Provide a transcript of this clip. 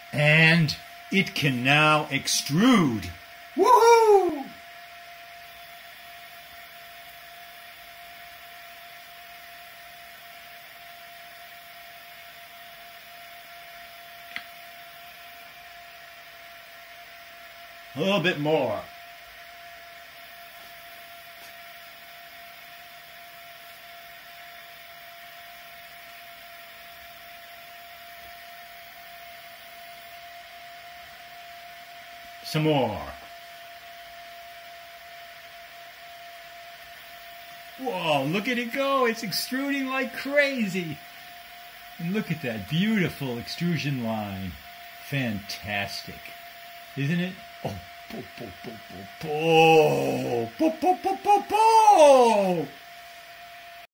And it can now extrude. Woohoo! A little bit more. Some more. Whoa, look at it go. It's extruding like crazy. And look at that beautiful extrusion line. Fantastic. Isn't it? Oh, po, po, po, po, po. Po, po, po, po, po.